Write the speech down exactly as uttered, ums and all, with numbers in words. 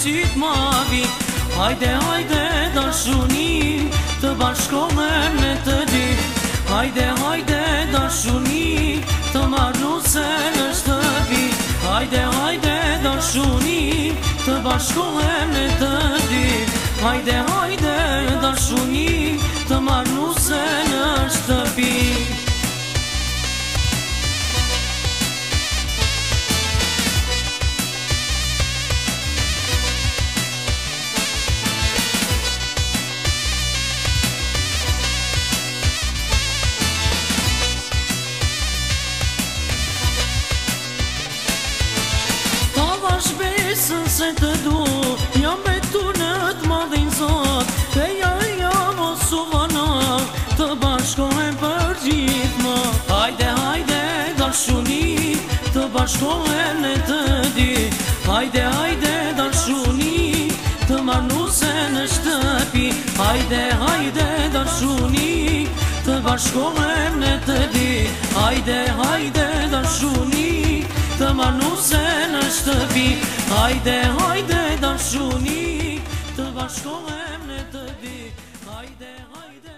syt ma vi. Hajde, hajde, dashuni, të bashkohem në të dy. Hajde, hajde, dashuni, të marru se në shtëpi. Hajde, hajde, dashuni, të bashkohem në të dy. Hajde, hajde, dashuni, të marru se në shtëpi. Shpesën se të du, jam betu në të madhin zot. Te ja jam o suvana, të bashkohem për gjithma. Hajde, hajde, dashuni, të bashkohem në të dy. Hajde, hajde, dashuni, të marru se në shtëpi. Hajde, hajde, dashuni, të bashkohem në të dy. Hajde, hajde, dashuni, të marru se në shtëpi. Hajde, hajde, dashuni, të bashkohem në të dy. Hajde, hajde